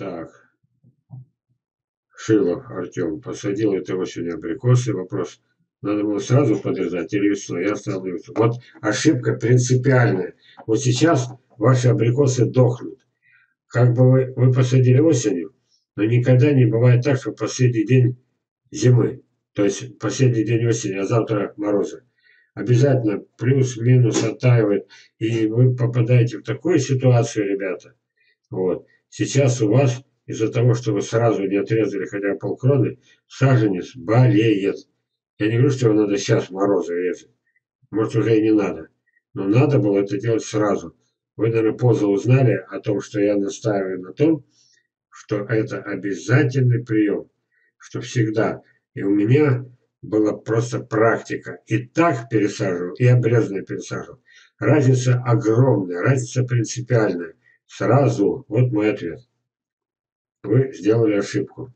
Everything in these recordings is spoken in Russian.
Так, Шилов Артем. Посадил это осенью абрикосы. Вопрос. Надо было сразу подрезать или весной? Я оставил весной. Вот ошибка принципиальная. Вот сейчас ваши абрикосы дохнут. Как бы вы посадили осенью, но никогда не бывает так, что последний день зимы, то есть последний день осени, а завтра морозы. Обязательно плюс-минус оттаивает, и вы попадаете в такую ситуацию, ребята. Вот. Сейчас у вас из-за того, что вы сразу не отрезали хотя бы полкроны, саженец болеет. Я не говорю, что его надо сейчас в морозы резать. Может, уже и не надо. Но надо было это делать сразу. Вы, наверное, поздно узнали о том, что я настаиваю на том, что это обязательный прием, что всегда. И у меня была просто практика. И так пересаживал, и обрезанно пересаживал. Разница огромная, разница принципиальная. Сразу, вот мой ответ. Вы сделали ошибку.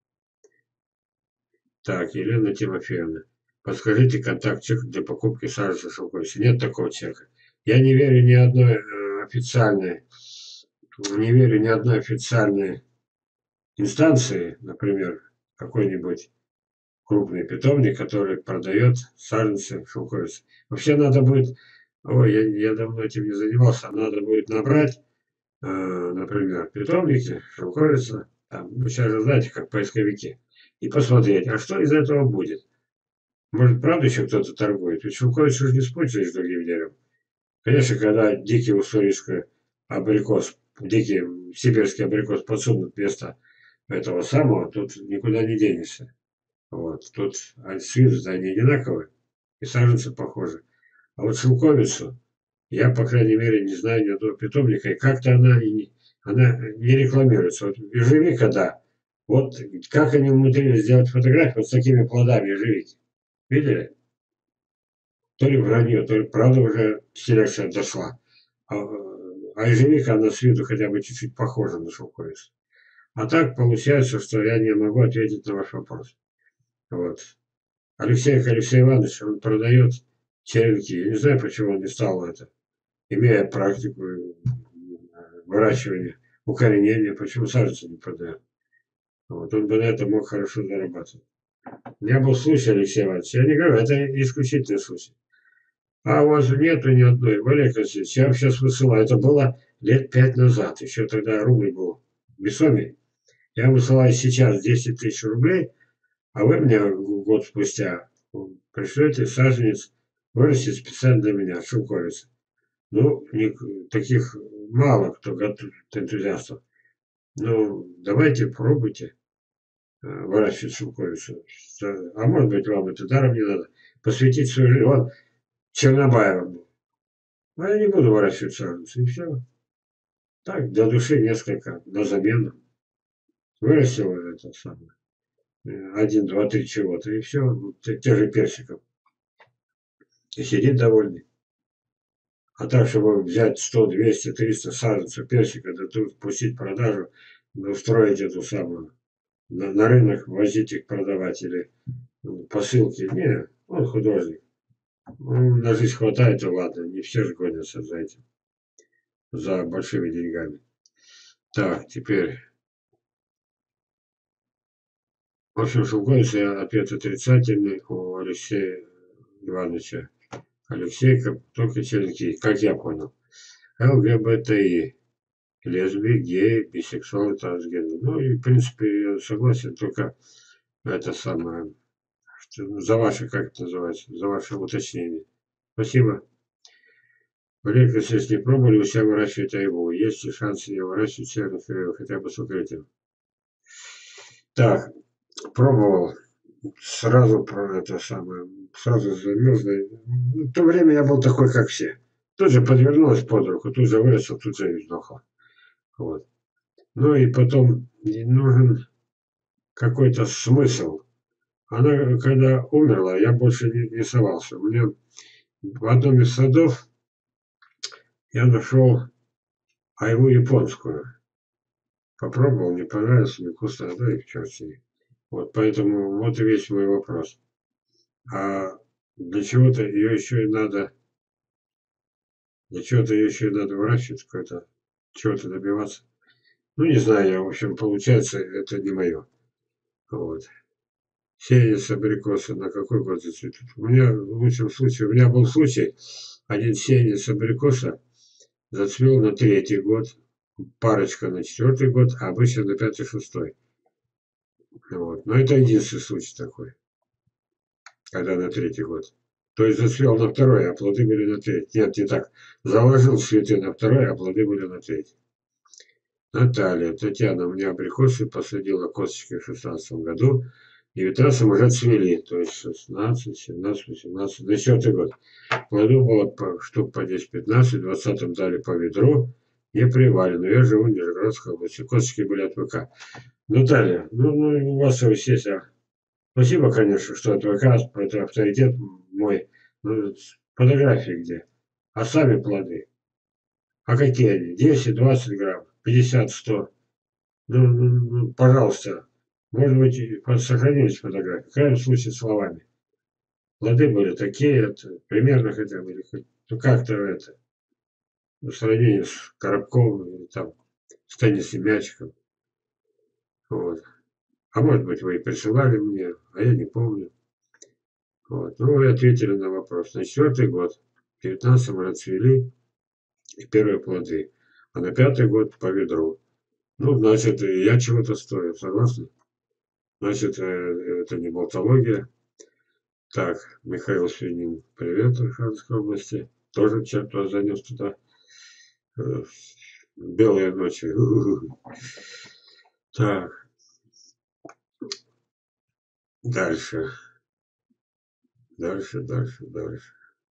Так, Елена Тимофеевна, подскажите контакт человека для покупки саженца шелковицы. Нет такого человека. Я не верю ни одной официальной, не верю ни одной официальной инстанции, например, какой-нибудь крупный питомник, который продает саженцы шелковицы. Вообще надо будет, ой, я давно этим не занимался, надо будет набрать, например, питомники, шелковица, там, вы сейчас же знаете, как поисковики, и посмотреть, а что из этого будет. Может, правда еще кто-то торгует? Ведь шелковицу уже не спутаешь с другим деревом. Конечно, когда дикий уссурийский абрикос, дикий сибирский абрикос подсунут вместо этого самого, тут никуда не денешься. Вот. Тут с виду они одинаковые, и саженцы похожи. А вот шелковицу я, по крайней мере, не знаю ни одного питомника, и как-то она не рекламируется. Вот ежевика, да. Вот как они умудрились сделать фотографию вот с такими плодами ежевики. Видели? То ли вранье, то ли правда уже селекция дошла. А ежевика, она с виду хотя бы чуть-чуть похожа на шелковицу. А так получается, что я не могу ответить на ваш вопрос. Вот. Алексей Иванович, он продает черенки. Я не знаю, почему он не стал это, имея практику выращивания, укоренения, почему саженцы не продает. Вот, он бы на этом мог хорошо зарабатывать. У меня был случай, Алексей Иванович, я не говорю, это исключительный случай. А у вас нету ни одной. Валерий Константинович, я вам сейчас высылаю. Это было лет 5 назад. Еще тогда рубль был весомый. Я вам высылаю сейчас 10 тысяч рублей, а вы мне год спустя пришлете саженец вырастет специально для меня, шелковица. Ну, таких мало кто готов, энтузиастов. Ну, давайте пробуйте выращивать шелковицу. А может быть, вам это даром не надо. Посвятить свою жизнь. Вот Чернобаева был. А я не буду выращивать саженцы, и все. Так, для души несколько, на замену. Вырастил это самое. Один, два, три чего-то, и все. Те же персиков. И сидит довольный. А так, чтобы взять 100, 200, 300 саженцев персика, да тут пустить продажу, устроить эту самую, на рынок возить их продавать или посылки. Не, он художник. Ну, на жизнь хватает, и ладно, не все же гонятся за этим, за большими деньгами. Так, теперь. В общем, шелковица ответ отрицательный у Алексея Ивановича. Алексей, только черенки, как я понял. ЛГБТИ. Лесбий, геи, бисексуалы, трансгендер. Ну и в принципе я согласен, только это самое, за ваше, как это называется, за ваше уточнение. Спасибо. Валерий Константинович, не пробовали у себя выращивать айву? Есть ли шанс ее выращивать в северных районах, хотя бы с укрытием? Так, пробовал. Сразу про это самое, сразу замерзло. В то время я был такой, как все. Тут же подвернулась под руку, тут же выросла, тут же и сдохла. Вот. Ну и потом нужен какой-то смысл. Она, когда умерла, я больше не совался. Мне в одном из садов я нашел айву японскую. Попробовал, не понравилось, невкусно, да и черт с ней. Вот поэтому вот и весь мой вопрос. А для чего-то ее еще и надо, для чего-то ее еще и надо выращивать, какой-то, чего-то добиваться. Ну, не знаю, я, в общем, получается, это не мое. Вот. Сеянец абрикоса на какой год зацветет? У меня, в лучшем случае, у меня был случай, один сеянец абрикоса зацвел на третий год, парочка на четвертый год, а обычно на пятый-шестой. Вот. Но это единственный случай такой, когда на третий год. То есть зацвел на второй, а плоды были на третий. Нет, не так. Заложил цветы на второй, а плоды были на третий. Наталья, Татьяна, у меня абрикосы посадила косточки в 16 году. В 19 уже цвели, то есть 16, 17, 18, на 4 год. Плодов было штук по 10-15, в 20-м дали по ведру, не привали, но я живу в Нижегородской области. Косточки были от ВК. Наталья, ну у вас есть, спасибо, конечно, что от ВК, это авторитет мой. Ну, фотографии где? А сами плоды? А какие они? 10, 20 грамм, 50, 100. Ну, пожалуйста, может быть, сохранились фотографии. В крайнем случае, словами. Плоды были такие, это, примерно хотя бы, ну как-то это, в сравнении с коробком или там с теннисным мячиком. Вот. А может быть, вы и присылали мне, а я не помню. Вот. Ну, вы ответили на вопрос. На 4-й год, в 19-м расцвели и первые плоды, а на 5-й год по ведру. Ну, значит, и я чего-то стою, согласны? Значит, это не болтология. Так, Михаил Свинин, привет, Архангельской области. Тоже черт занес туда. Э, Белые ночи. Так, дальше. Дальше.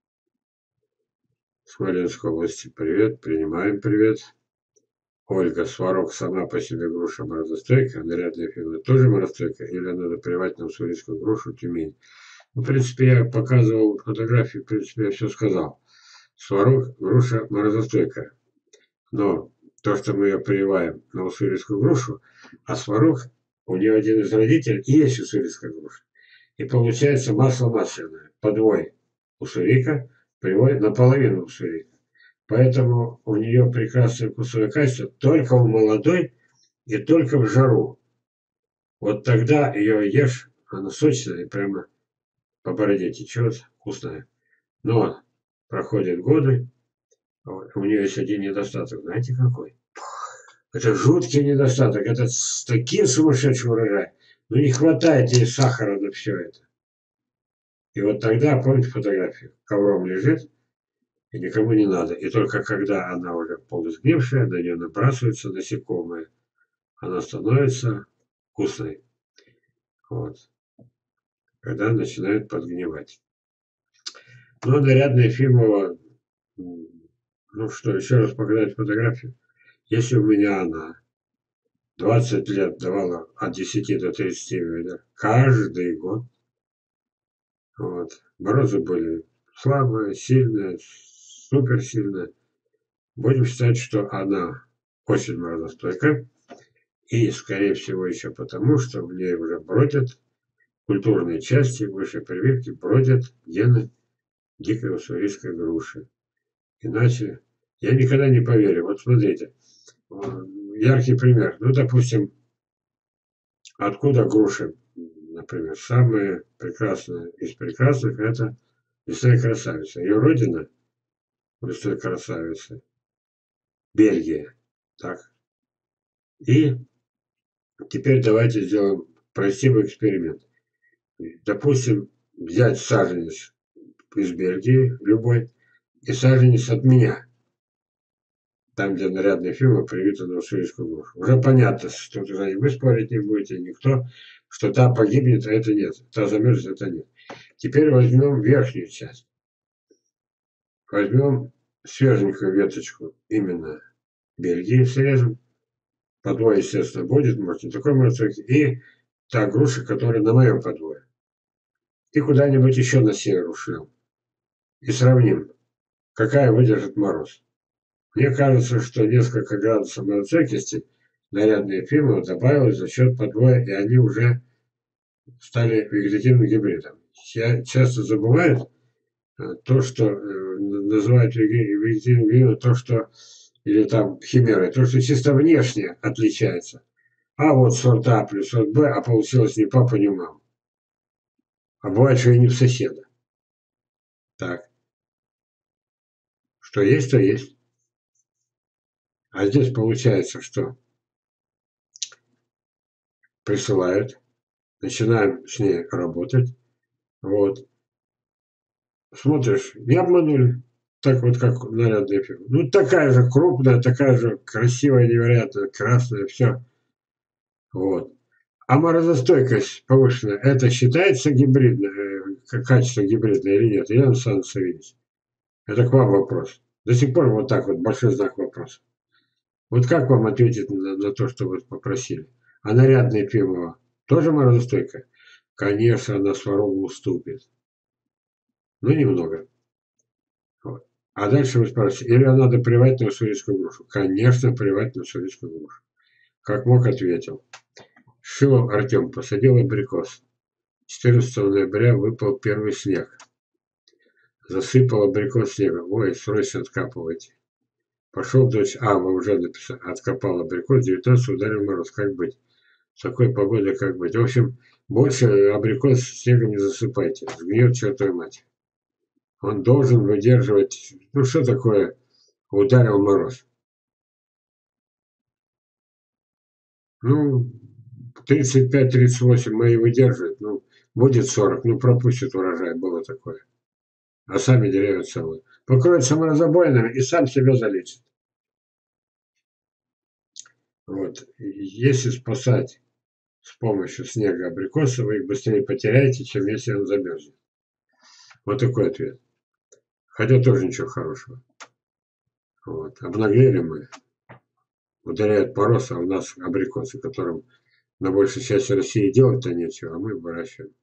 Смоленской области, привет, принимаем привет. Ольга, сварог сама по себе груша морозостойкая, нарядная фирма тоже морозостойкая, или надо привать на уссурийскую грушу Тюмень? Ну, в принципе, я показывал фотографии, в принципе, я все сказал. Сварог, груша морозостойкая. Но то, что мы ее прививаем на уссурийскую грушу, а сварог, у нее один из родителей и есть уссурийская груша. И получается масло масляное. Подвой уссурийка, привой наполовину уссурийка. Поэтому у нее прекрасное вкусовое качество только у молодой и только в жару. Вот тогда ее ешь, она сочная и прямо по бороде течет, вкусная. Но проходят годы, у нее есть один недостаток. Знаете какой? Это жуткий недостаток. Это с таким сумасшедшим урожаем. Ну не хватает ей сахара на все это. И вот тогда, помните фотографию? Ковром лежит, и никому не надо. И только когда она уже полусгнившая, на нее набрасываются насекомые. Она становится вкусной. Вот. Когда начинает подгнивать. Ну, нарядная Ефимова, ну что, еще раз показать фотографию. Если у меня она 20 лет давала от 10 до 30 ведер, каждый год. Вот. Морозы были слабые, сильные, суперсильные. Будем считать, что она очень морозостойкая. И, скорее всего, еще потому, что в ней уже бродят культурные части, выше прививки, бродят гены дикой уссурийской груши. Иначе я никогда не поверю. Вот смотрите, яркий пример. Ну, допустим, откуда груши, например, самые прекрасные из прекрасных – это лесная красавица. Ее родина лесной красавицы – Бельгия. Так. И теперь давайте сделаем простой эксперимент. Допустим, взять саженец из Бельгии, любой, и саженец от меня, там, где нарядные фильмы привиты на уссурийскую грушу. Уже понятно, что уже вы спорить не будете, никто, что та погибнет, а это нет. Та замерзнет, это нет. Теперь возьмем верхнюю часть. Возьмем свеженькую веточку именно Бельгии, срежем. Подвой, естественно, будет, может, не такой может, и та груша, которая на моем подвое. И куда-нибудь еще на север ушлем. И сравним, какая выдержит мороз. Мне кажется, что несколько градусов морозостойкости нарядные фирмы добавилось за счет подвоя, и они уже стали вегетативным гибридом. Я часто забываю то, что называют вегетативным гибридом, то, что или там химерой, то, что чисто внешне отличается. А вот сорт А плюс сорт Б, а получилось ни папа, ни мама. А бывает, что и не в соседа. Так, что есть, то есть. А здесь получается, что присылают, начинаем с ней работать. Вот. Смотришь, не обманули. Так вот, как нарядная фирма. Ну, такая же крупная, такая же красивая, невероятно красная, все. Вот. А морозостойкость повышенная, это считается гибридное, качество гибридное или нет? Елена Александровна Савинец, это к вам вопрос. До сих пор вот так вот, большой знак вопроса. Вот как вам ответить на то, что вы попросили? А нарядная фирма тоже морозостойкая? Конечно, она Сварову уступит. Но немного. Вот. А дальше вы спрашиваете, или надо плевать на уссурийскую грушу? Конечно, плевать на уссурийскую грушу. Как мог, ответил. Шилов Артем посадил абрикос. 14 ноября выпал первый снег. Засыпал абрикос снегом. Ой, срочно откапывайте. Пошел дочь. А, вы уже написали. Откопал абрикос. 19 ударил мороз. Как быть? С такой погодой как быть? В общем, больше абрикос снегом не засыпайте. Сгниет чертовой мать. Он должен выдерживать. Ну что такое ударил мороз? Ну, 35-38 мои выдерживают. Ну, будет 40. Ну, пропустит урожай. Было такое. А сами деревья целые. Покроют саморазобойными и сам себя залечит. Вот. И если спасать с помощью снега абрикосы, вы их быстрее потеряете, чем если он замерзнет. Вот такой ответ. Хотя тоже ничего хорошего. Вот. Обнаглели мы. Ударяют по росу, а у нас абрикосы, которым на большей части России делать-то нечего, а мы выращиваем.